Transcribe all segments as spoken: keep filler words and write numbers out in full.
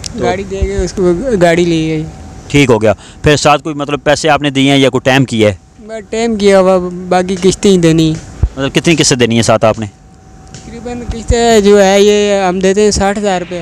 तो गाड़ी दे गए उसको, गाड़ी ली गई। ठीक हो गया। फिर साथ कोई मतलब पैसे आपने दिए हैं या कोई टाइम किया है? मैं टाइम किया हुआ, बाकी किस्तें ही देनी। मतलब कितनी किस्तें देनी है साथ आपने? तकरीबन किस्तें जो है ये हम देते हैं साठ हज़ार रुपये।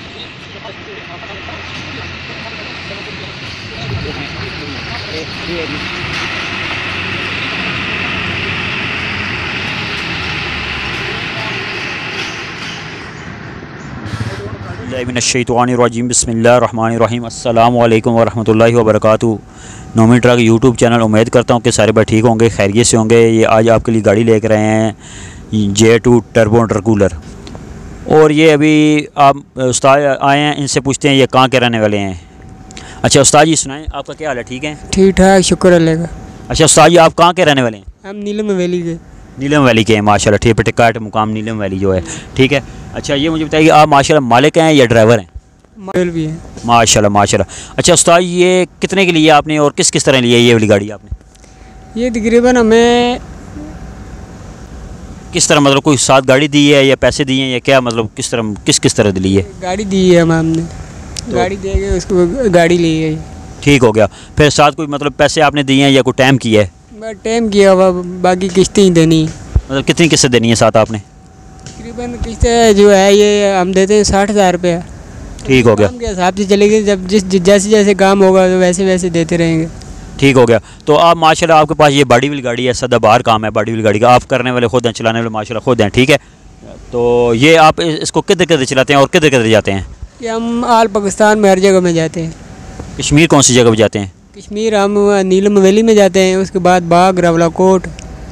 बिस्मिल्लाहिर्रहमानिर्रहीम बिस्मिल्लाहिर्रहमानिर्रहीम अस्सलामु अलैकुम वरहमतुल्लाहि वबरकातुहू। नौमी ट्रक यूट्यूब चैनल, उम्मीद करता हूँ कि सारे भाई ठीक होंगे, खैरियत से होंगे। ये आज आपके लिए गाड़ी लेकर आए हैं जे टू टर्बो इंटरकूलर। और ये अभी आप उस्ताद आए हैं, इनसे पूछते हैं ये कहाँ के रहने वाले हैं। अच्छा उस्ताद जी सुनाएं, आपका क्या हाल है? ठीक है? ठीक ठाक, शुक्र अल्लाह का। अच्छा उस्ताद जी आप कहाँ के रहने वाले हैं? हम नीलम वैली के। नीलम वैली के हैं, माशाल्लाह। ठीक है, टिकाट मुकाम नीलम वैली जो है, ठीक है। अच्छा ये मुझे बताइए, आप माशाल्लाह मालिक हैं या ड्राइवर हैं? मालिक भी हैं। माशाल्लाह माशाल्लाह। अच्छा उस्ताद ये कितने के लिए आपने और किस किस तरह लिया ये वाली गाड़ी आपने? ये तकरीबन हमें किस तरह, मतलब कोई साथ गाड़ी दी है या पैसे दिए हैं या क्या, मतलब किस तरह किस किस तरह ली है? गाड़ी दी है हमने, तो गाड़ी दे गए उसको, गाड़ी ली गई। ठीक हो गया। फिर साथ कोई मतलब पैसे आपने दिए हैं या कोई टाइम किया है? मैं टाइम किया हुआ, बाकी किस्तें ही देनी। मतलब कितनी किस्तें देनी है साथ आपने? तकरीबन किस्तें जो है ये हम देते हैं साठ हज़ार रुपये। ठीक हो गया। काम के हिसाब से चलेगी, जब जिस जैसे जैसे काम होगा तो वैसे वैसे देते रहेंगे। ठीक हो गया। तो आप माशाल्लाह आपके पास ये बड़ी वाली गाड़ी है, सदाबहार काम है बड़ी वाली गाड़ी का, आप करने वाले खुद हैं, चलाने वाले माशाल्लाह खुद हैं, ठीक है। तो ये आप इसको किधर किधर चलाते हैं और किधर किधर जाते हैं? कि हम आल पाकिस्तान में हर जगह में जाते हैं। कश्मीर कौन सी जगह पर जाते हैं? कश्मीर हम नीलम वैली में जाते हैं, उसके बाद बाग रावलाकोट।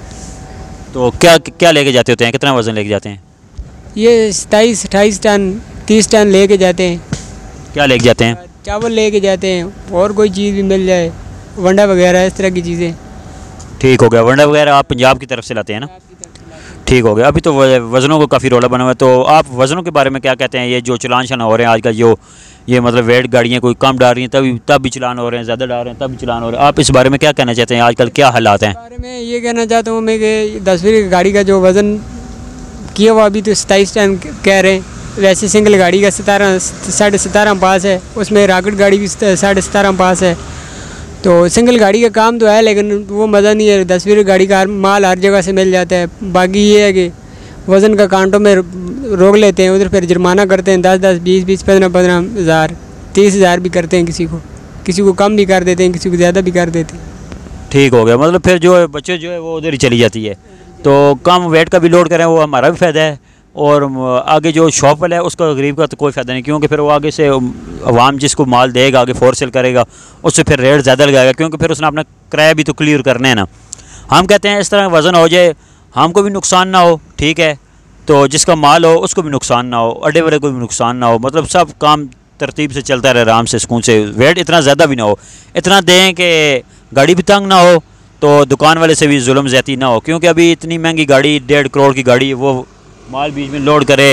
तो क्या क्या लेके जाते होते हैं, कितना वज़न लेके जाते हैं? ये सताईस अट्ठाईस टन तीस टन लेके जाते हैं। क्या लेके जाते हैं? चावल लेके जाते हैं, और कोई चीज़ भी मिल जाए, वंडा वगैरह इस तरह की चीज़ें। ठीक हो गया। वंडा वगैरह आप पंजाब की तरफ से लाते हैं ना? ठीक हो गया। अभी तो वज़नों को काफ़ी रोला बना हुआ है, तो आप वज़नों के बारे में क्या कहते हैं? ये जो चलान शलान हो रहे हैं आजकल, जो ये मतलब वेट गाड़ियाँ कोई कम डाल रही हैं तभी तब भी चलान हो रहे हैं, ज़्यादा डाल रहे हैं तब भी चलान हो रहे हैं, आप इस बारे में क्या कहना चाहते हैं? आजकल क्या हालात हैं? इस बारे में ये कहना चाहता हूँ मैं कि दसवीं की गाड़ी का जो वज़न किया हुआ अभी तो सताईस टन कह रहे हैं, वैसे सिंगल गाड़ी का सतारह साढ़े सतारह पास है, उसमें रॉकेट गाड़ी भी साढ़े सतारह पास है। तो सिंगल गाड़ी का काम तो है, लेकिन वो मज़ा नहीं है। दसवीं गाड़ी का माल हर जगह से मिल जाता है। बाकी ये है कि वज़न का कांटों में रोक लेते हैं, उधर फिर जुर्माना करते हैं दस दस बीस बीस पंद्रह पंद्रह हज़ार तीस हज़ार भी करते हैं, किसी को किसी को कम भी कर देते हैं, किसी को ज़्यादा भी कर देते हैं। ठीक हो गया। मतलब फिर जो है बच्चे जो है वो उधर ही चली जाती है, तो कम वेट का भी लोड करें वो हमारा भी फ़ायदा है, और आगे जो शॉप वाला है उसका गरीब का तो कोई फ़ायदा नहीं, क्योंकि फिर वो आगे से अवाम जिसको माल देगा आगे फोर सेल करेगा, उससे फिर रेट ज़्यादा लगाएगा, क्योंकि फिर उसने अपना किराया भी तो क्लियर करना है ना। हम कहते हैं इस तरह वज़न हो जाए, हमको भी नुकसान ना हो, ठीक है, तो जिसका माल हो उसको भी नुकसान ना हो, अड्डे वाले को भी नुकसान ना हो, मतलब सब काम तरतीब से चलता रहे आराम से सुकून से, वेट इतना ज़्यादा भी ना हो, इतना दें कि गाड़ी भी तंग ना हो, तो दुकान वाले से भी जुल्म ज़्यादती ना हो, क्योंकि अभी इतनी महंगी गाड़ी डेढ़ करोड़ की गाड़ी वो माल बीच में लोड करे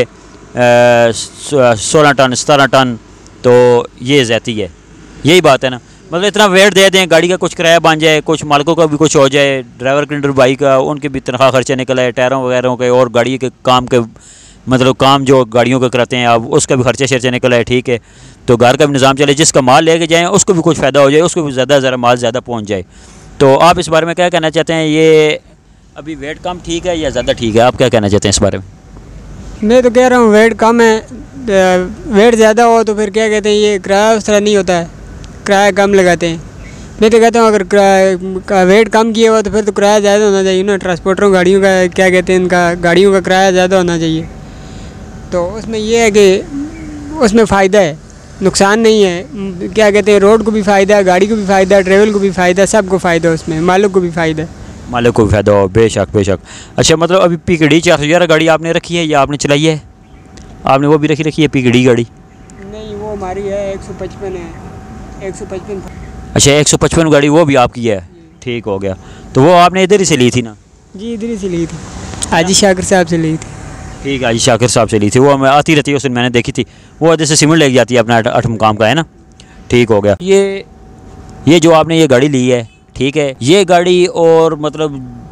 सोलह टन सतारह टन, तो ये ज़्यादती है। यही बात है ना, मतलब इतना वेट दे दें, गाड़ी का कुछ किराया बन जाए, कुछ मालिकों का भी कुछ हो जाए, ड्राइवर क्लिंडर भाई का उनके भी तनख्वाह खर्चे निकल आए, टायरों वगैरह के और गाड़ी के काम के मतलब काम जो गाड़ियों के कराते हैं अब उसका भी खर्चे शर्चे निकल आए, ठीक है, तो घर का भी निज़ाम चले, जिसका माल लेके जाएँ उसको भी कुछ फ़ायदा हो जाए, उसको भी ज़्यादा ज़रा माल ज़्यादा पहुँच जाए। तो आप इस बारे में क्या कहना चाहते हैं? ये अभी वेट कम ठीक है या ज़्यादा ठीक है, आप क्या कहना चाहते हैं इस बारे में? मैं तो कह रहा हूँ वेट कम है, वेट ज़्यादा हो तो फिर क्या कहते हैं ये किराया उस तरह नहीं होता है, किराया कम लगाते हैं। मैं तो कहता हूँ अगर वेट कम किया हुआ तो फिर तो किराया ज़्यादा होना चाहिए ना, ट्रांसपोर्टरों गाड़ियों का क्या कहते हैं इनका गाड़ियों का किराया ज़्यादा होना चाहिए। तो उसमें यह है कि उसमें फ़ायदा है, नुकसान नहीं है। क्या कहते हैं रोड को भी फ़ायदा है, गाड़ी को भी फ़ायदा है, ट्रेवल को भी फ़ायदा है, सबको फ़ायदा है, उसमें मालिक को भी फ़ायदा है। मालिक को भी फ़ायदा हो, बेशक बेशक। अच्छा मतलब अभी पीकड़ी चार सौ ग्यारह गाड़ी आपने रखी है या आपने चलाई है? आपने वो भी रखी रखी है पीकड़ी गाड़ी? नहीं वो हमारी है, एक सौ पचपन है, एक सौ पचपन। अच्छा एक सौ पचपन गाड़ी वो भी आपकी है, ठीक हो गया। तो वो आपने इधर ही से ली थी ना? जी इधर ही से ली थी, हाजी शाकिर साहब से ली थी। ठीक है, हाजी शाकिर साहब से ली थी, वो मैं आती रहती है, उस दिन मैंने देखी थी, वो जैसे सीमेंट लेके जाती है अपना अठ मुकाम का, है ना? ठीक हो गया। ये ये जो आपने ये गाड़ी ली है, ठीक है, ये गाड़ी और मतलब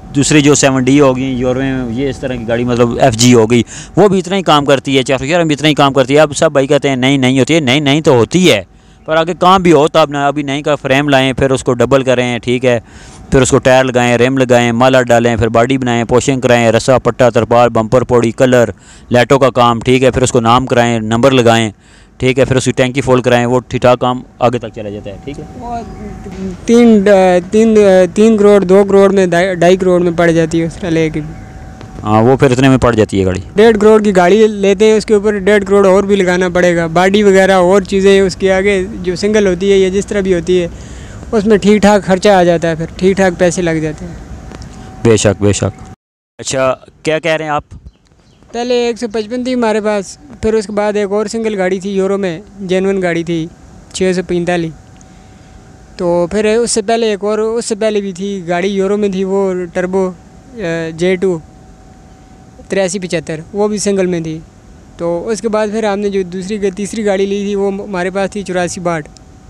दूसरी जो सेवन डी होगी यूरो में, ये इस तरह की गाड़ी मतलब एफ जी हो गई, वो भी इतना ही काम करती है, चार सौ ग्यारह में इतना ही काम करती है। अब सब भाई कहते हैं नहीं नहीं होती है, नहीं नहीं तो होती है, पर आगे काम भी हो तब ना। अभी नई का फ्रेम लाएँ, फिर उसको डबल करें, ठीक है, फिर उसको टायर लगाएं, रेम लगाएं, माला डालें, फिर बॉडी बनाएं, पोशिंग कराएं, रस्सा पट्टा तरपाल बम्पर पौड़ी कलर लाइटों का काम, ठीक है, फिर उसको नाम कराएं, नंबर लगाएं, ठीक है, फिर उसकी टैंकी फोल्ड कराएं, वो ठीक ठाक काम आगे तक चला जाता है। ठीक है, तीन तीन तीन करोड़ दो करोड़ में ढाई करोड़ में पड़ जाती है उस ट्राले की। हाँ, वो फिर इतने में पड़ जाती है गाड़ी। डेढ़ करोड़ की गाड़ी लेते हैं, उसके ऊपर डेढ़ करोड़ और भी लगाना पड़ेगा, बॉडी वगैरह और चीज़ें उसके आगे जो सिंगल होती है या जिस तरह भी होती है उसमें ठीक ठाक खर्चा आ जाता है, फिर ठीक ठाक पैसे लग जाते हैं। बेशक बेशक। अच्छा, क्या कह रहे हैं आप? पहले एक सौ पचपन थी हमारे पास, फिर उसके बाद एक और सिंगल गाड़ी थी यूरो में, जेनवन गाड़ी थी छः सौ पैंतालीस। तो फिर उससे पहले एक और उससे पहले भी थी गाड़ी यूरो में थी, वो टर्बो जे टू तिरासी पचहत्तर, वो भी सिंगल में थी। तो उसके बाद फिर हमने जो दूसरी तीसरी गाड़ी ली थी वो हमारे पास थी चौरासी बाट,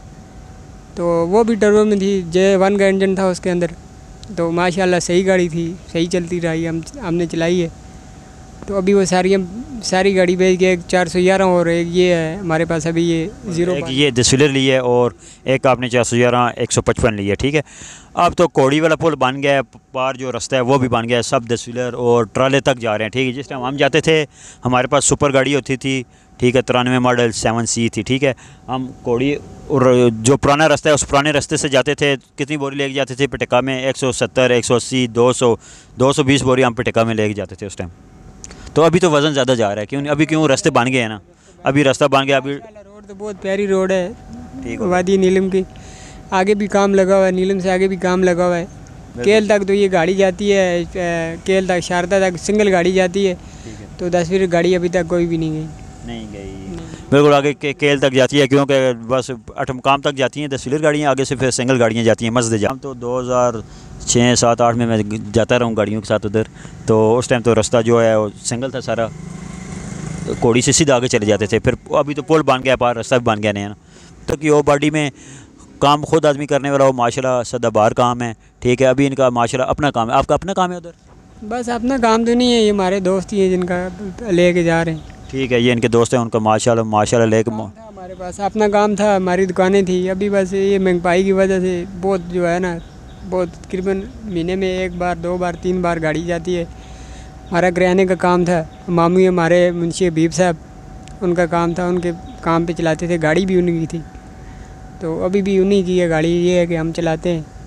तो वो भी टर्बो में थी, जे वन का इंजन था उसके अंदर। तो माशाल्लाह सही गाड़ी थी, सही चलती रही, हम हमने चलाई है। तो अभी वो सारी हम सारी गाड़ी बेच के एक चार सौ ग्यारह और एक ये है हमारे पास अभी ये ज़ीरो, एक ये दस व्हीलर ली है और एक आपने चार सौ ग्यारह एक सौ पचपन ली है। ठीक है, अब तो कोड़ी वाला पुल बन गया है, पार जो रास्ता है वो भी बन गया है, सब दस व्हीलर और ट्राले तक जा रहे हैं। ठीक है, जिस टाइम हम जाते थे हमारे पास सुपर गाड़ी होती थी, ठीक है, तिरानवे मॉडल सेवन सी थी। ठीक है, हम कोड़ी और जो पुराना रास्ता है उस पुराने रास्ते से जाते थे, कितनी बोरी लेके जाते थे पटिका में, एक सौ सत्तर एक सौ अस्सी दो सौ दो सौ बीस बोरी हम पटिका में लेके जाते थे उस टाइम। तो अभी तो वज़न ज़्यादा जा रहा है, क्यों? अभी क्यों रास्ते बन गए हैं ना, अभी रास्ता बन गया। अभी रोड तो बहुत प्यारी रोड है, ठीक वादी नीलम की, आगे भी काम लगा हुआ है, नीलम से आगे भी काम लगा हुआ है। केल तक तो ये गाड़ी जाती है, केल तक शारदा तक सिंगल गाड़ी जाती है, तो दस फिर गाड़ी अभी तक कोई भी नहीं गई नहीं गई बिल्कुल आगे के, केल तक जाती है, क्योंकि बस अठ मुकाम तक जाती हैं दस व्हीलर गाड़ियाँ, आगे से फिर सिंगल गाड़ियाँ जाती हैं मस्जिद जाम। तो दो हज़ार छः सात आठ में मैं जाता रहा हूँ गाड़ियों के साथ उधर, तो उस टाइम तो रास्ता जो है वो सिंगल था सारा, कोड़ी से सीधा आगे चले जाते थे। फिर अभी तो पुल बन गया, पार रास्ता भी बन गया नहीं है ना, तो कि वो बॉडी में काम खुद आदमी करने वाला, वो माशाल्लाह सदाबहार काम है। ठीक है, अभी इनका माशाल्लाह अपना काम है। आपका अपना काम है उधर? बस अपना काम तो नहीं है, ये हमारे दोस्त ही हैं जिनका लेके जा रहे हैं। ठीक है, ये इनके दोस्त हैं, उनका माशाल्लाह माशाल्लाह लेके हमारे पास अपना काम था, हमारी दुकानें थी। अभी बस ये महंगाई की वजह से बहुत जो है ना, बहुत तकरीबन महीने में एक बार दो बार तीन बार गाड़ी जाती है। हमारा किराने का काम था, मामू हमारे मुंशी हबीब साहब, उनका काम था, उनके काम पे चलाते थे, गाड़ी भी उन्हीं की थी। तो अभी भी उन्हीं की है गाड़ी, ये है कि हम चलाते हैं।